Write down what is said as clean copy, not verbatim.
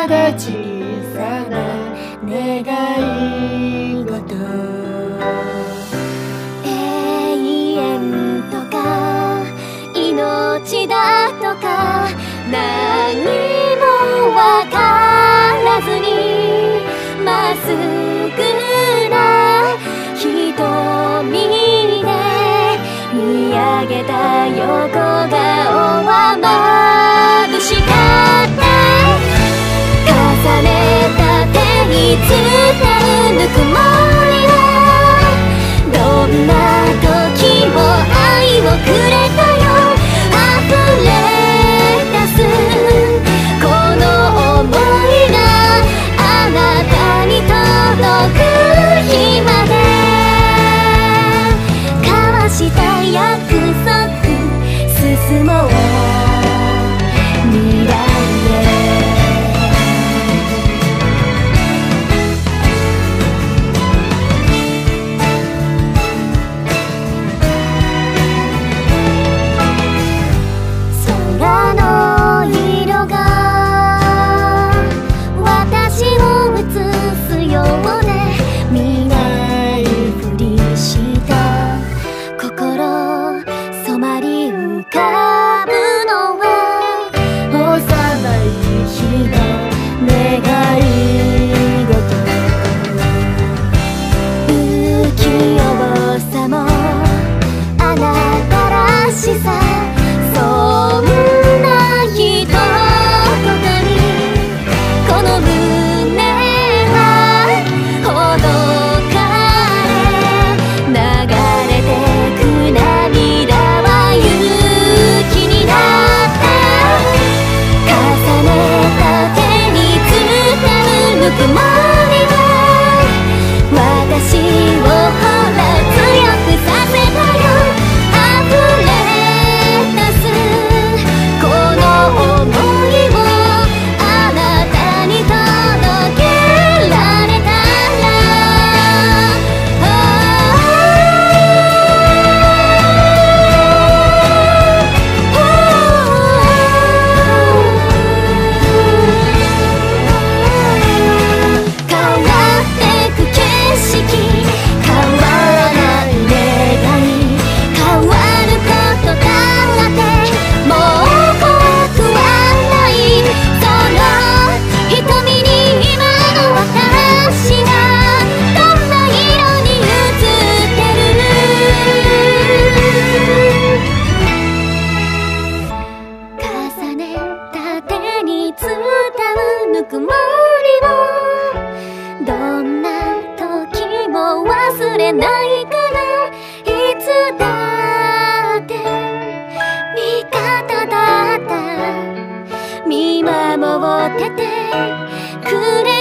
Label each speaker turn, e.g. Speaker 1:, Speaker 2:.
Speaker 1: ただ小さな願い事、
Speaker 2: 永遠とか命だとか何もわからずにまっすぐな瞳で見上げた横顔は眩しかった。重ねた手に伝うぬくもりはどんな時も愛をくれたよ。溢れ出すこの想いがあなたに届く日まで交わした約束、進もう未来へ。空の色が私を映すようで見ないふりした心染まり浮かぶのは
Speaker 1: 幼い日の願い事、
Speaker 2: 不器用さもあなたらしさ、そんな一言にこの胸はほどかれ、流れてく涙は雪になった。重ねた手に伝うぬくもりは私をほら強くさせたよ。溢れ出すこの想いをあなたに届けられたら、変わってく景色、変わらない願い、変わることだってもう怖くはない。その瞳に今の私がどんな色に映ってる。重ねた手に伝うぬくもりをどんな時も忘れないから、いつだって味方だった。見守っててくれ